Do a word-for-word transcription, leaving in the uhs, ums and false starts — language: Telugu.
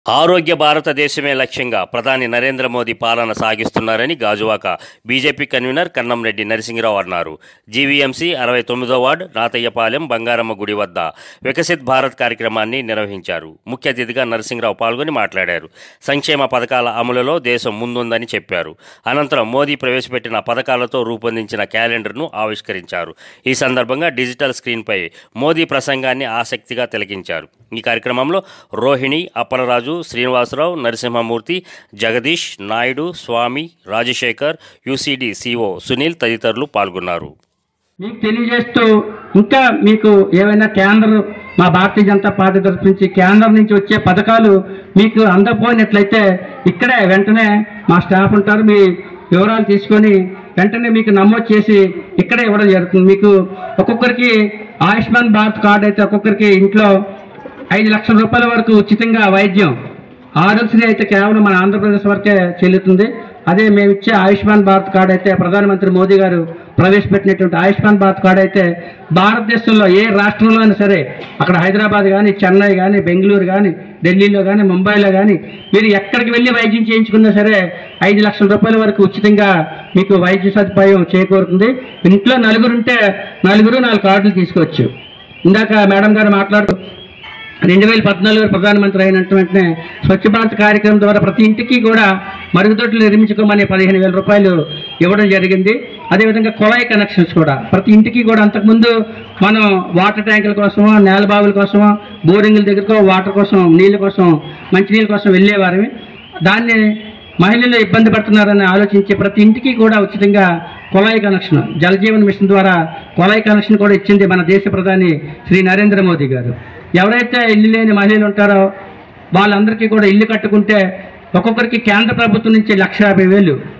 ఆరోగ్య భారతదేశమే లక్ష్యంగా ప్రధాని నరేంద్ర మోదీ పాలన సాగిస్తున్నారని గాజువాక బీజేపీ కన్వీనర్ కన్నంరెడ్డి నరసింహరావు అన్నారు. జీవీఎంసీ అరవై తొమ్మిదో వార్డు రాతయ్యపాలెం బంగారమ్మ గుడి వద్ద వికసిత్ భారత్ కార్యక్రమాన్ని నిర్వహించారు. ముఖ్య అతిథిగా నరసింహరావు పాల్గొని మాట్లాడారు. సంక్షేమ పథకాల అమలులో దేశం ముందుందని చెప్పారు. అనంతరం మోదీ ప్రవేశపెట్టిన పథకాలతో రూపొందించిన క్యాలెండర్ను ఆవిష్కరించారు. ఈ సందర్భంగా డిజిటల్ స్క్రీన్పై మోదీ ప్రసంగాన్ని ఆసక్తిగా తిలకించారు. ఈ కార్యక్రమంలో రోహిణి, అప్పలరాజు, శ్రీనివాసరావు, నరసింహమూర్తి, జగదీష్, నాయుడు, స్వామి, రాజశేఖర్, యూసీడీ సిఓ సునీల్ తదితరులు పాల్గొన్నారు. మీకు తెలియజేస్తూ ఇంకా మీకు ఏవైనా కేంద్రం మా భారతీయ జనతా పార్టీ తరఫు నుంచి కేంద్రం నుంచి వచ్చే పథకాలు మీకు అందకపోయినట్లయితే ఇక్కడే వెంటనే మా స్టాఫ్ ఉంటారు. మీ వివరాలు తీసుకొని వెంటనే మీకు నమోదు చేసి ఇక్కడే ఇవ్వడం జరుగుతుంది. మీకు ఒక్కొక్కరికి ఆయుష్మాన్ భారత్ కార్డు అయితే ఒక్కొక్కరికి ఇంట్లో ఐదు లక్షల రూపాయల వరకు ఉచితంగా వైద్యం, ఆరోగ్యశ్రీ అయితే కేవలం మన ఆంధ్రప్రదేశ్ వరకే చెల్లుతుంది. అదే మేము ఇచ్చే ఆయుష్మాన్ భారత్ కార్డు అయితే ప్రధానమంత్రి మోదీ గారు ప్రవేశపెట్టినటువంటి ఆయుష్మాన్ భారత్ కార్డు అయితే భారతదేశంలో ఏ రాష్ట్రంలో అయినా సరే, అక్కడ హైదరాబాద్ కానీ, చెన్నై కానీ, బెంగళూరు కానీ, ఢిల్లీలో కానీ, ముంబైలో కానీ మీరు ఎక్కడికి వెళ్ళి వైద్యం చేయించుకున్నా సరే ఐదు లక్షల రూపాయల వరకు ఉచితంగా మీకు వైద్య సదుపాయం చేకూరుతుంది. ఇంట్లో నలుగురు ఉంటే నలుగురు నాలుగు కార్డులు తీసుకోవచ్చు. ఇందాక మేడం గారు మాట్లాడుతూ రెండు వేల పద్నాలుగు ప్రధానమంత్రి అయినట్టు వెంటనే స్వచ్ఛ భారత్ కార్యక్రమం ద్వారా ప్రతి ఇంటికి కూడా మరుగుదొడ్లు నిర్మించుకోమని పదిహేను వేల రూపాయలు ఇవ్వడం జరిగింది. అదేవిధంగా కుళాయి కనెక్షన్స్ కూడా ప్రతి ఇంటికి కూడా అంతకుముందు మనం వాటర్ ట్యాంకుల కోసమో, నేల బావుల కోసమో, బోరింగ్ల దగ్గరకో వాటర్ కోసం, నీళ్ళ కోసం, మంచినీళ్ళ కోసం వెళ్ళేవారు. దాన్ని మహిళలు ఇబ్బంది పడుతున్నారని ఆలోచించి ప్రతి ఇంటికి కూడా ఉచితంగా కుళాయి కనెక్షన్, జలజీవన్ మిషన్ ద్వారా కుళాయి కనెక్షన్ కూడా ఇచ్చింది మన దేశ ప్రధాని శ్రీ నరేంద్ర మోదీ గారు. ఎవరైతే ఇల్లు లేని మహిళలు ఉంటారో వాళ్ళందరికీ కూడా ఇల్లు కట్టుకుంటే ఒక్కొక్కరికి కేంద్ర ప్రభుత్వం నుంచి లక్ష యాభై వేలు